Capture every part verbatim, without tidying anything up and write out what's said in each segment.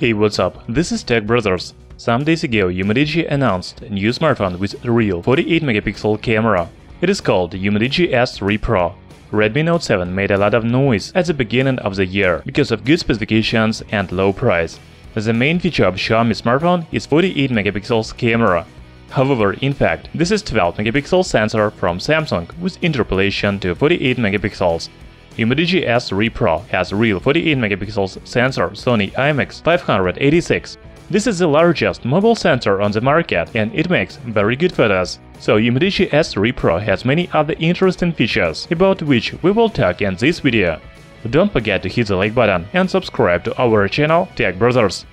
Hey, what's up? This is Tech Brothers. Some days ago, Umidigi announced a new smartphone with a real forty-eight megapixel camera. It is called Umidigi S three Pro. Redmi Note seven made a lot of noise at the beginning of the year because of good specifications and low price. The main feature of Xiaomi smartphone is forty-eight megapixels camera. However, in fact, this is twelve megapixel sensor from Samsung with interpolation to forty-eight megapixels. Umidigi S three Pro has real forty-eight megapixels sensor Sony I M X five eighty-six. This is the largest mobile sensor on the market and it makes very good photos. So Umidigi S three Pro has many other interesting features, about which we will talk in this video. Don't forget to hit the like button and subscribe to our channel Tech Brothers.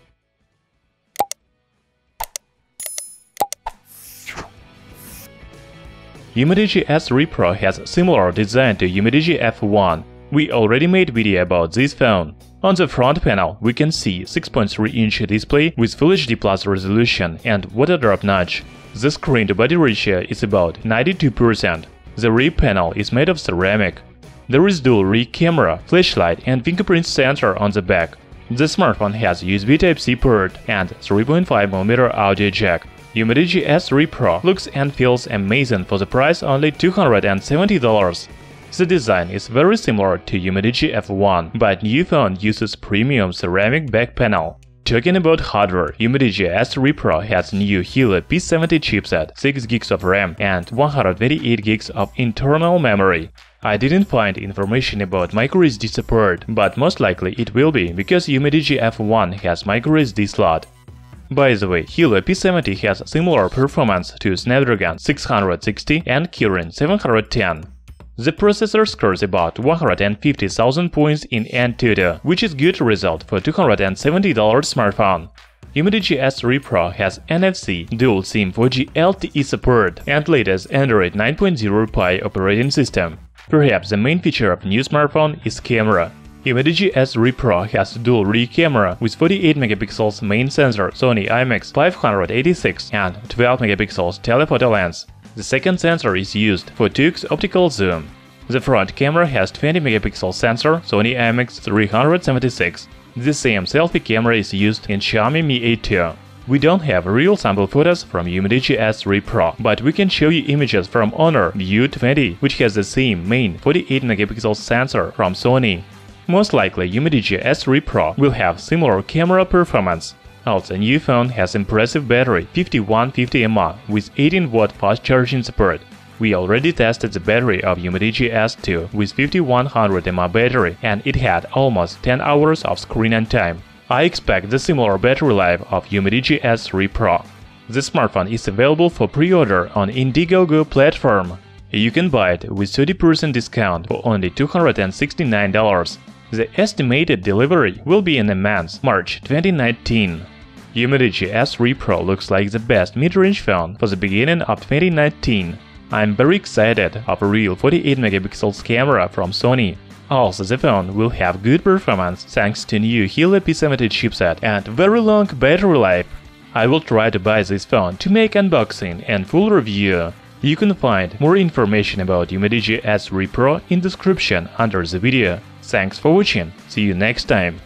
Umidigi S three Pro has similar design to Umidigi F one. We already made video about this phone. On the front panel, we can see six point three inch display with Full H D Plus resolution and water drop notch. The screen-to-body ratio is about ninety-two percent. The rear panel is made of ceramic. There is dual rear camera, flashlight and fingerprint sensor on the back. The smartphone has U S B Type C port and three point five millimeter audio jack. Umidigi S three Pro looks and feels amazing for the price only two hundred seventy dollars. The design is very similar to Umidigi F one, but new phone uses premium ceramic back panel. Talking about hardware, Umidigi S three Pro has new Helio P seventy chipset, six gigs of RAM and one hundred twenty-eight gigs of internal memory. I didn't find information about microSD support, but most likely it will be, because Umidigi F one has microSD slot. By the way, Helio P seventy has similar performance to Snapdragon six sixty and Kirin seven ten. The processor scores about one hundred fifty thousand points in Antutu, which is good result for two hundred seventy dollar smartphone. Umidigi S three Pro has N F C, dual SIM four G L T E support and latest Android nine point oh Pie operating system. Perhaps the main feature of new smartphone is camera. Umidigi S three Pro has dual rear camera with forty-eight megapixels main sensor Sony I M X five eighty-six and twelve megapixels telephoto lens. The second sensor is used for two X optical zoom. The front camera has twenty megapixel sensor Sony I M X three seventy-six. The same selfie camera is used in Xiaomi Mi eight two. We don't have real sample photos from Umidigi S three Pro, but we can show you images from Honor View twenty, which has the same main forty-eight megapixel sensor from Sony. Most likely, Umidigi S three Pro will have similar camera performance. Also, new phone has impressive battery fifty-one fifty milliamp hour with eighteen watt fast charging support. We already tested the battery of Umidigi S two with fifty-one hundred milliamp hour battery and it had almost ten hours of screen time. I expect the similar battery life of Umidigi S three Pro. The smartphone is available for pre-order on Indiegogo platform. You can buy it with thirty percent discount for only two hundred sixty-nine dollars. The estimated delivery will be in a month, March twenty nineteen. Umidigi S three Pro looks like the best mid-range phone for the beginning of twenty nineteen. I'm very excited of a real forty-eight megapixels camera from Sony. Also, the phone will have good performance thanks to new Helio P seventy chipset and very long battery life. I will try to buy this phone to make unboxing and full review. You can find more information about Umidigi S three Pro in description under the video. Thanks for watching, see you next time.